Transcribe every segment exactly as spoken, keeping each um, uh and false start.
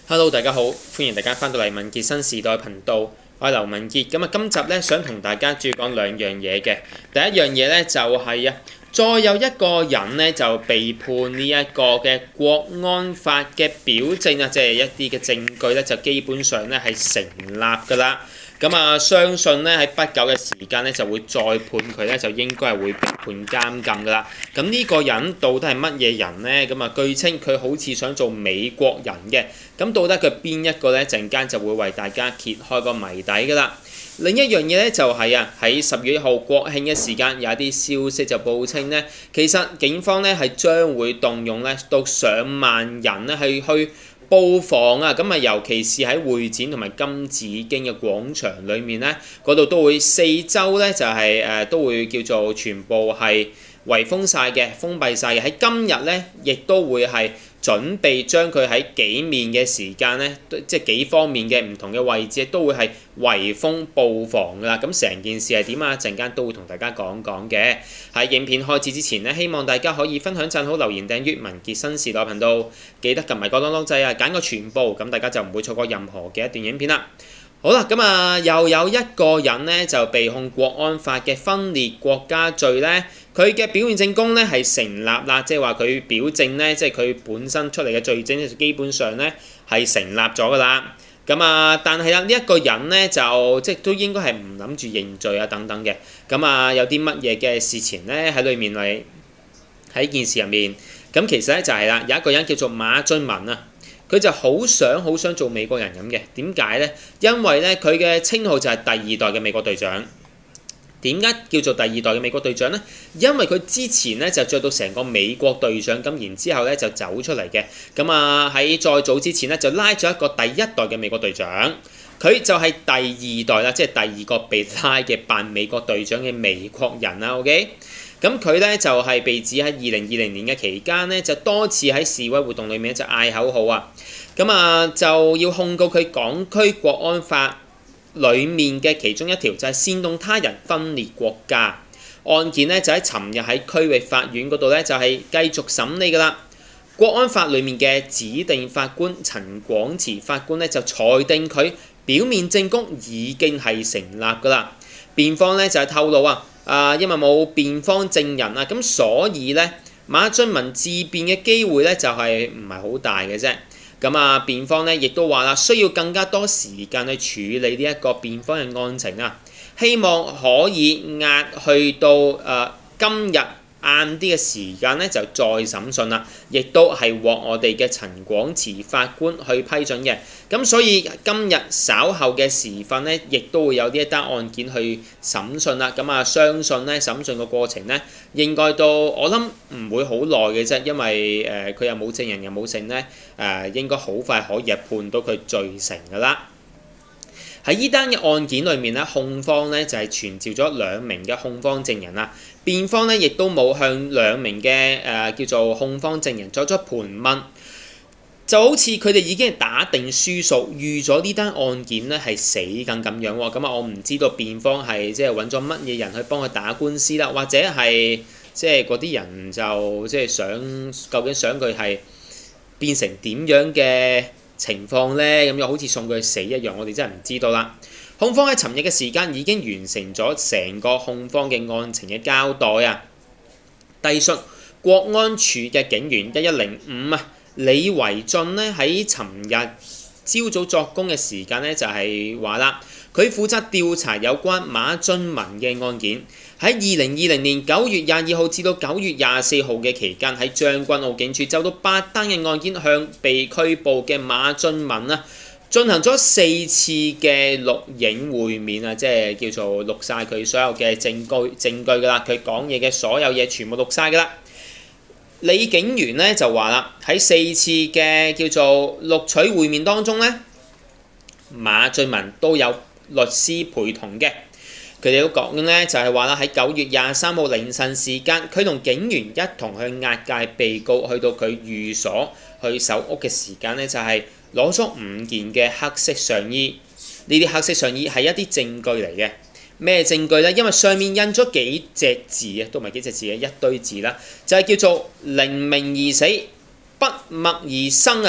Hello，大家好，歡迎大家翻到嚟文傑新時代頻道，我係劉文傑。咁啊，今集咧想同大家主要講兩樣嘢嘅。第一樣嘢咧就係啊，再有一個人咧就被判呢一個嘅國安法嘅表證啊，即係一啲嘅證據咧，就基本上咧係成立㗎啦。咁啊，相信咧喺不久嘅時間咧就會再判佢咧，就應該係會被判監禁㗎啦。咁呢個人到底係乜嘢人呢？咁啊，據稱佢好似想做美國人嘅。咁到底佢邊一個呢？陣間就會為大家揭開個謎底㗎啦。另一樣嘢咧就係啊，喺十月一號國慶嘅時間，有一啲消息就報稱呢，其實警方咧係將會動用咧到上萬人咧係去佈防啊，咁啊，尤其是喺會展同埋金紫荊嘅廣場裏面咧，嗰度都會四周咧就係、是、誒、呃、都會叫做全部係圍封晒嘅、封閉晒嘅。喺今日咧，亦都會係準備將佢喺幾面嘅時間咧，即係幾方面嘅唔同嘅位置都會係圍封佈防㗎啦。咁成件事係點啊？陣間都會同大家講講嘅。喺影片開始之前咧，希望大家可以分享、讚好、留言、訂閱文傑新時代頻道，記得撳埋個當當掣啊，揀個全部，咁大家就唔會錯過任何嘅一段影片啦。好啦，咁啊又有一個人咧就被控國安法嘅分裂國家罪咧，佢嘅表面證供咧係成立啦，即係話佢表證咧，即係佢本身出嚟嘅罪證基本上咧係成立咗㗎啦。咁啊，但係啦呢一個人咧就即係都應該係唔諗住認罪啊等等嘅。咁啊有啲乜嘢嘅事情咧喺裏面嚟喺件事入面？咁其實咧就係啦，有一個人叫做馬俊文啊。佢就好想好想做美國人咁嘅，點解呢？因為咧佢嘅稱號就係第二代嘅美國隊長。點解叫做第二代嘅美國隊長呢？因為佢之前咧就着到成個美國隊長咁，然之後咧就走出嚟嘅。咁啊喺再早之前咧就拉咗一個第一代嘅美國隊長，佢就係第二代啦，即係第二個被拉嘅扮美國隊長嘅美國人啦。OK。咁佢咧就係、是、被指喺二零二零年嘅期間咧，就多次喺示威活動裏面就嗌口號啊，咁啊就要控告佢港區國安法裡面嘅其中一條就係煽動他人分裂國家案件咧，就喺尋日喺區域法院嗰度咧就係、是、繼續審理㗎啦。國安法裡面嘅指定法官陳廣慈法官咧就裁定佢表面證供已經係成立㗎啦。辯方咧就係、是、透露啊。啊，因為冇辯方證人啊，咁所以咧馬俊文自辯嘅機會咧就係唔係好大嘅啫。咁啊，辯方咧亦都話啦，需要更加多時間去處理呢一個辯方嘅案情啊，希望可以押去到誒、呃、今日晏啲嘅時間咧就再審訊啦，亦都係獲我哋嘅陳廣慈法官去批准嘅。咁所以今日稍後嘅時分咧，亦都會有呢一單案件去審訊啦。咁啊，相信咧審訊嘅過程咧，應該都我諗唔會好耐嘅啫，因為誒佢、呃、又冇證人又冇證咧，誒、呃、應該好快可以判到佢罪成㗎啦。喺呢單嘅案件裏面咧，控方咧就係、是、傳召咗兩名嘅控方證人啦，辯方咧亦都冇向兩名嘅誒、呃、叫做控方證人作出盤問，就好似佢哋已經係打定輸數，預咗呢單案件咧係死梗咁樣喎。咁啊，我唔知道辯方係即係揾咗乜嘢人去幫佢打官司啦，或者係即係嗰啲人就即係想究竟想佢係變成點樣嘅情況呢？咁又好似送佢去死一樣，我哋真係唔知道啦。控方喺尋日嘅時間已經完成咗成個控方嘅案情嘅交代啊。隸屬國安處嘅警員一一零五啊，李維俊呢喺尋日朝早作供嘅時間呢，就係話啦，佢負責調查有關馬俊文嘅案件。喺二零二零年九月廿二號至到九月廿四號嘅期間，喺將軍澳警署就到八單嘅案件，向被拘捕嘅馬俊文啊進行咗四次嘅錄影會面啊，即係叫做錄晒佢所有嘅證據證據㗎啦，佢講嘢嘅所有嘢全部錄晒㗎啦。李警員咧就話啦，喺四次嘅叫做錄取會面當中咧，馬俊文都有律師陪同嘅。佢哋都講咧，就係話啦，喺九月廿三號凌晨時間，佢同警員一同去押解被告去到佢寓所去搜屋嘅時間咧，就係攞咗五件嘅黑色上衣。呢啲黑色上衣係一啲證據嚟嘅。咩證據呢？因為上面印咗幾隻字啊，都唔係幾隻字嘅一堆字啦，就係叫做寧鳴而死，不默而生啊！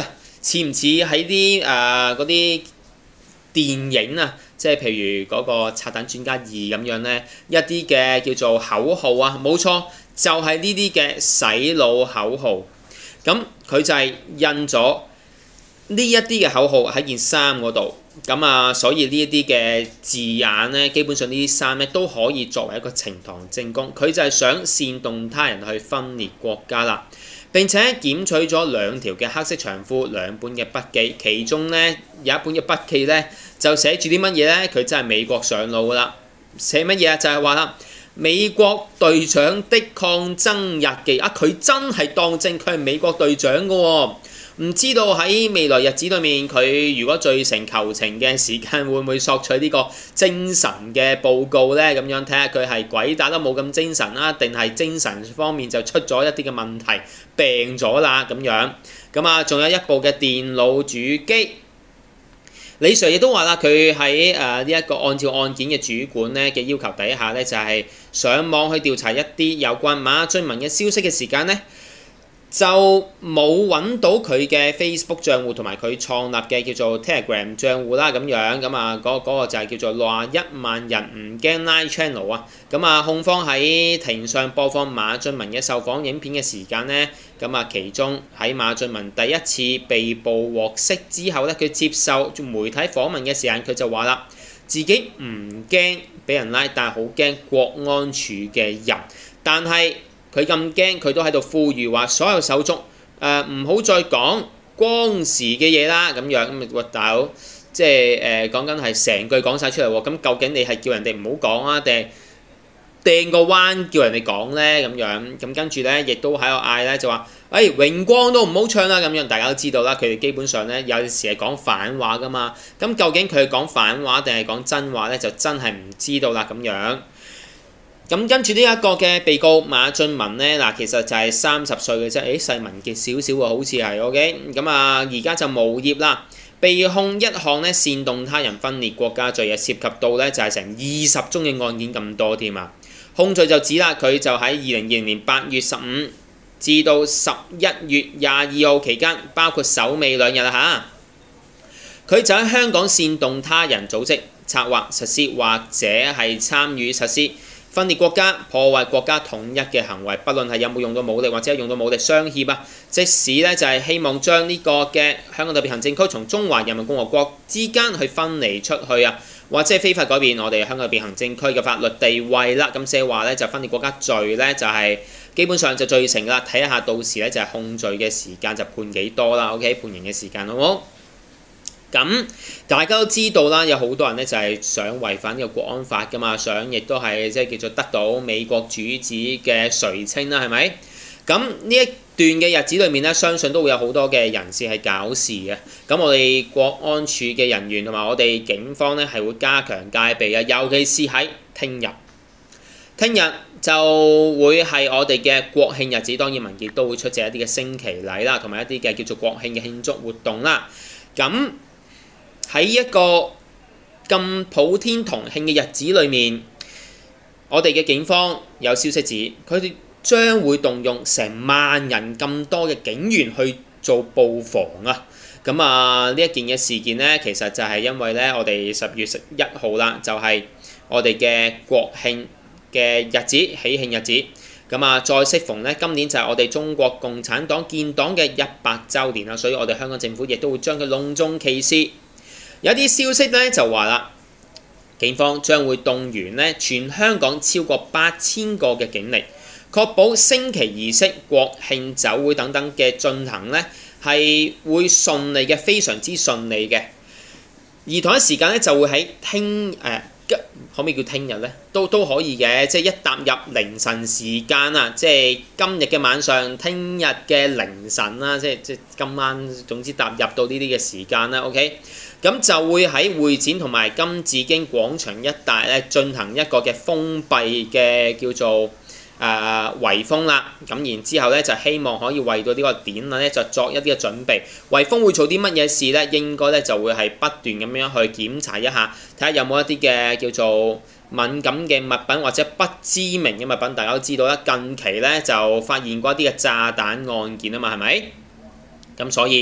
似唔似喺啲誒嗰啲電影啊？即係譬如嗰個《拆彈專家二》咁樣呢，一啲嘅叫做口號啊，冇錯，就係呢啲嘅洗腦口號。咁佢就係印咗呢一啲嘅口號喺件衫嗰度。咁啊，所以呢一啲嘅字眼呢，基本上呢啲衫呢都可以作為一個呈堂證供。佢就係想煽動他人去分裂國家啦。並且檢取咗兩條嘅黑色長褲、兩本嘅筆記，其中呢有一本嘅筆記呢就寫住啲乜嘢呢？佢真係美國上路噶啦，寫乜嘢啊？就係話啦，美國隊長的抗爭日記啊！佢真係當正佢係美國隊長噶喎。唔知道喺未來日子裏面，佢如果醉成求情嘅時間，會唔會索取呢個精神嘅報告呢？咁樣睇下佢係鬼打得冇咁精神啦，定係精神方面就出咗一啲嘅問題，病咗啦咁樣。咁啊，仲有一部嘅電腦主機。李 Sir 亦都話啦，佢喺誒呢一個按照案件嘅主管咧嘅要求底下咧，就係、是、上網去調查一啲有關馬俊文嘅消息嘅時間咧，就冇揾到佢嘅 Facebook 賬戶同埋佢創立嘅叫做 Telegram 賬戶啦咁樣。咁啊嗰嗰個就係叫做六十一萬人唔驚 Line Channel 啊。咁啊控方喺庭上播放馬俊文嘅受訪影片嘅時間咧，咁啊其中喺馬俊文第一次被捕獲釋之後咧，佢接受媒體訪問嘅時間，佢就話啦，自己唔驚俾人拉，但係好驚國安處嘅人，但係佢咁驚，佢都喺度呼籲話所有手足誒唔好再講光時嘅嘢啦咁樣。咁啊大佬，即係誒講緊係成句講晒出嚟喎。咁究竟你係叫人哋唔好講啊，定係掟個彎叫人哋講咧咁樣？咁跟住咧，亦都喺度嗌咧就話，誒、哎、榮光都唔好唱啦咁樣。大家都知道啦，佢哋基本上咧有陣時係講反話噶嘛。咁究竟佢係講反話定係講真話咧，就真係唔知道啦咁樣。咁跟住呢一個嘅被告馬俊文咧，嗱其實就係三十歲嘅啫，誒細文傑少少喎，好似係 OK。咁啊，而家就無業啦，被控一項咧煽動他人分裂國家罪啊，涉及到咧就係成二十宗嘅案件咁多添啊。控罪就指啦，佢就喺二零二零年八月十五至到十一月廿二號期間，包括首尾兩日啦嚇，佢就喺香港煽動他人組織、策劃、實施或者係參與實施分裂國家、破壞國家統一嘅行為，不論係有冇用到武力或者用到武力相協啊，即使咧就係希望將呢個嘅香港特別行政區從中華人民共和國之間去分離出去啊，或者係非法改變我哋香港特別行政區嘅法律地位啦。咁即係話咧就分裂國家罪咧就係、是、基本上就罪成啦。睇下到時咧就係控罪嘅時間就判幾多啦。OK， 判刑嘅時間好冇？咁大家都知道啦，有好多人咧就係想違反呢個國安法噶嘛，想亦都係即係叫做得到美國主子嘅垂青啦，係咪？咁呢一段嘅日子裏面咧，相信都會有好多嘅人士係搞事嘅。咁我哋國安處嘅人員同埋我哋警方咧係會加強戒備嘅，尤其是喺聽日。聽日就會係我哋嘅國慶日子，當然民傑都會出席一啲嘅升旗禮啦，同埋一啲嘅叫做國慶嘅慶祝活動啦。咁喺一個咁普天同慶嘅日子裏面，我哋嘅警方有消息指，佢哋將會動用成萬人咁多嘅警員去做布防啊！咁啊，呢一件嘅事件呢，其實就係因為呢，我哋十月十一號啦，就係、是、我哋嘅國慶嘅日子，喜慶日子。咁啊，再適逢呢，今年就係我哋中國共產黨建黨嘅一百週年啦，所以我哋香港政府亦都會將佢隆重其事。有啲消息咧就話啦，警方將會動員咧全香港超過八千個嘅警力，確保升旗儀式、國慶酒會等等嘅進行咧係會順利嘅，非常之順利嘅。而同一時間咧就會喺聽誒、呃，可唔可以叫聽日咧？都都可以嘅，即係一踏入凌晨時間啊！即係今日嘅晚上，聽日嘅凌晨啦，即係即係今晚，總之踏入到呢啲嘅時間啦。OK。咁就會喺會展同埋金紫荊廣場一帶咧進行一個嘅封閉嘅叫做誒圍封啦。咁然之後咧就希望可以為到呢個典禮咧就作一啲嘅準備。圍封會做啲乜嘢事咧？應該咧就會係不斷咁樣去檢查一下，睇下有冇一啲嘅叫做敏感嘅物品或者不知名嘅物品。大家都知道啦，近期咧就發現過一啲嘅炸彈案件啊嘛，係咪？咁所以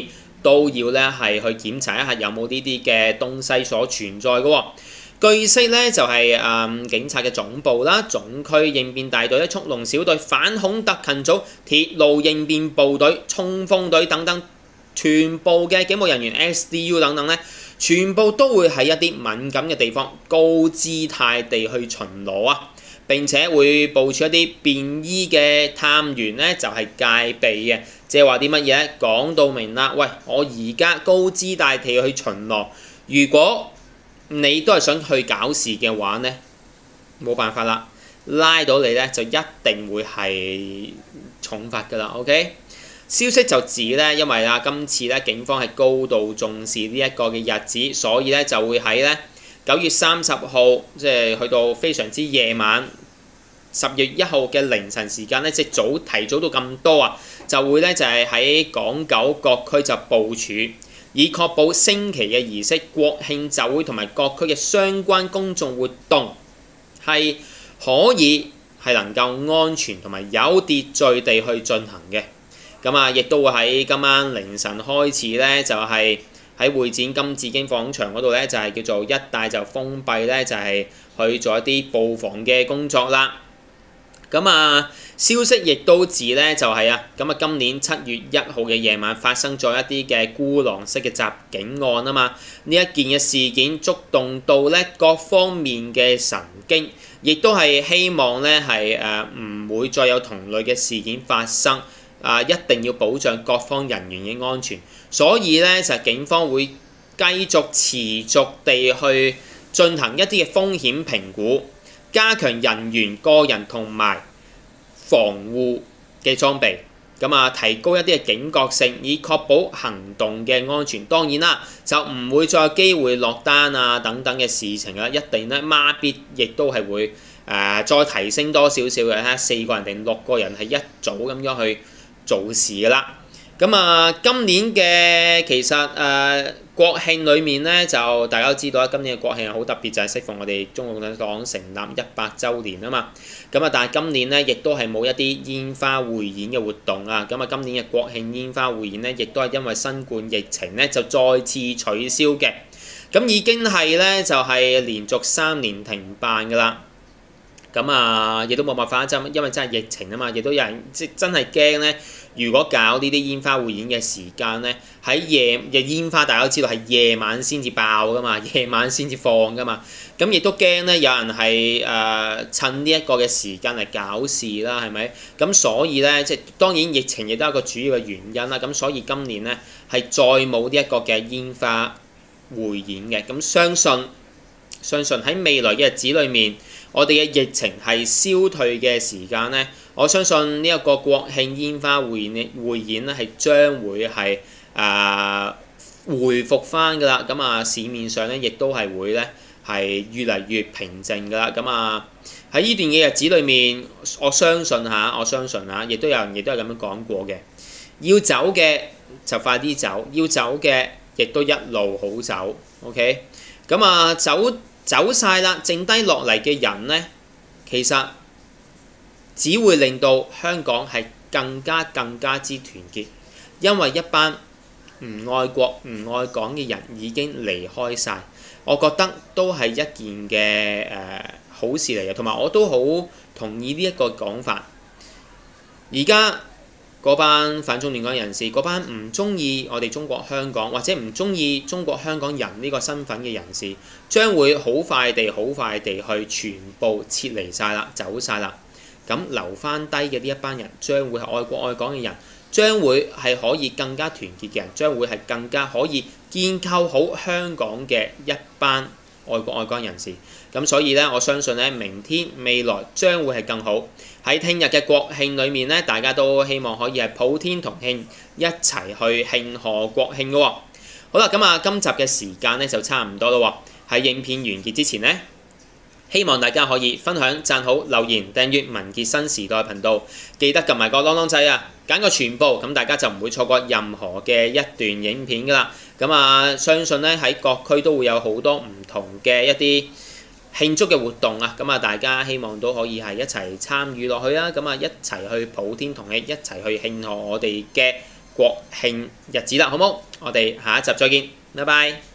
都要咧係去檢查一下有冇呢啲嘅東西所存在嘅喎。據悉咧就係、是、誒、嗯、警察嘅總部啦、總區應變大隊咧、速龍小隊、反恐特勤組、鐵路應變部隊、衝鋒隊等等，全部嘅警務人員 S D U 等等咧，全部都會喺一啲敏感嘅地方高姿態地去巡邏啊！並且會部署一啲便衣嘅探員咧，就係、是、戒備嘅，即係話啲乜嘢咧？講到明啦，喂，我而家高姿態地去巡邏，如果你都係想去搞事嘅話咧，冇辦法啦，拉到你咧就一定會係重罰㗎啦 ，OK？ 消息就指咧，因為啦，今次咧警方係高度重視呢一個嘅日子，所以咧就會喺咧九月三十號，即係去到非常之夜晚，十月一號嘅凌晨時間咧，即係早提早到咁多啊，就會咧就係喺港九各區就部署，以確保升旗嘅儀式、國慶酒會同埋各區嘅相關公眾活動係可以係能夠安全同埋有秩序地去進行嘅。咁啊，亦都會喺今晚凌晨開始咧，就係、是、喺會展金紫荊廣場嗰度咧，就係、是、叫做一帶就封閉咧，就係、是、去做一啲布防嘅工作啦。咁啊，消息亦都指咧，就係、是、啊，咁啊，今年七月一號嘅夜晚發生咗一啲嘅孤狼式嘅襲警案啊嘛，呢一件嘅事件觸動到咧各方面嘅神經，亦都係希望咧係誒唔會再有同類嘅事件發生。啊！一定要保障各方人員嘅安全，所以咧就警方會繼續持續地去進行一啲嘅風險評估，加強人員個人同埋防護嘅裝備，咁啊提高一啲嘅警覺性，以確保行動嘅安全。當然啦，就唔會再有機會落單啊等等嘅事情啦，一定咧孖必亦都係會誒、呃、再提升多少少嘅，睇下四個人定六個人係一組咁樣去做事㗎啦。咁啊，今年嘅其實誒、呃、國慶裏面咧，就大家都知道啦，今年嘅國慶係好特別，就係適逢我哋中共黨成立一百週年啊嘛。咁啊，但係今年咧，亦都係冇一啲煙花匯演嘅活動啊。咁啊，今年嘅國慶煙花匯演咧，亦都係因為新冠疫情咧，就再次取消嘅。咁已經係咧，就係、是、連續三年停辦㗎啦。咁啊，亦都冇辦法，真因為真係疫情啊嘛，亦都有人即真係驚咧。如果搞呢啲煙花匯演嘅時間咧，喺夜嘅煙花大家都知道係夜晚先至爆㗎嘛，夜晚先至放㗎嘛。咁亦都驚咧，有人係誒、呃、趁呢一個嘅時間嚟搞事啦，係咪？咁所以咧，即係當然疫情亦都係一個主要嘅原因啦。咁所以今年咧係再冇呢一個嘅煙花匯演嘅。咁相信相信喺未來嘅日子裏面，我哋嘅疫情係消退嘅時間咧，我相信呢一個國慶煙花匯演匯演咧係將會係啊、呃、回復翻㗎啦。咁啊，市面上咧亦都係會咧係越嚟越平靜㗎啦。咁啊喺呢段嘅日子裏面，我相信嚇，我相信嚇，亦都有人亦都係咁樣講過嘅。要走嘅就快啲走，要走嘅亦都一路好走。OK， 咁啊走。走晒啦，剩低落嚟嘅人呢，其實只會令到香港係更加更加之團結，因為一班唔愛國唔愛港嘅人已經離開晒，我覺得都係一件嘅誒、呃、好事嚟嘅，同埋我都好同意呢一個講法。而家嗰班反中亂港人士，嗰班唔中意我哋中國香港或者唔中意中國香港人呢個身份嘅人士，將會好快地、好快地去全部撤離晒啦，走晒啦。咁留翻低嘅呢一班人，將會係愛國愛港嘅人，將會係可以更加團結嘅人，將會係更加可以建構好香港嘅一班愛國愛港人士。咁所以咧，我相信咧，明天未來將會係更好。喺聽日嘅國慶裏面咧，大家都希望可以係普天同慶，一齊去慶賀國慶嘅喎。好啦，咁啊，今集嘅時間咧就差唔多咯喎。喺影片完結之前呢，希望大家可以分享、讚好、留言、訂閱文傑新時代頻道，記得撳埋個啷啷掣啊，揀個全部，咁大家就唔會錯過任何嘅一段影片㗎啦。咁啊，相信咧喺各區都會有好多唔同嘅一啲慶祝嘅活動啊，咁啊大家希望都可以係一齊參與落去啊，咁啊一齊去普天同慶，一齊去慶賀我哋嘅國慶日子啦，好冇？我哋下一集再見，拜拜。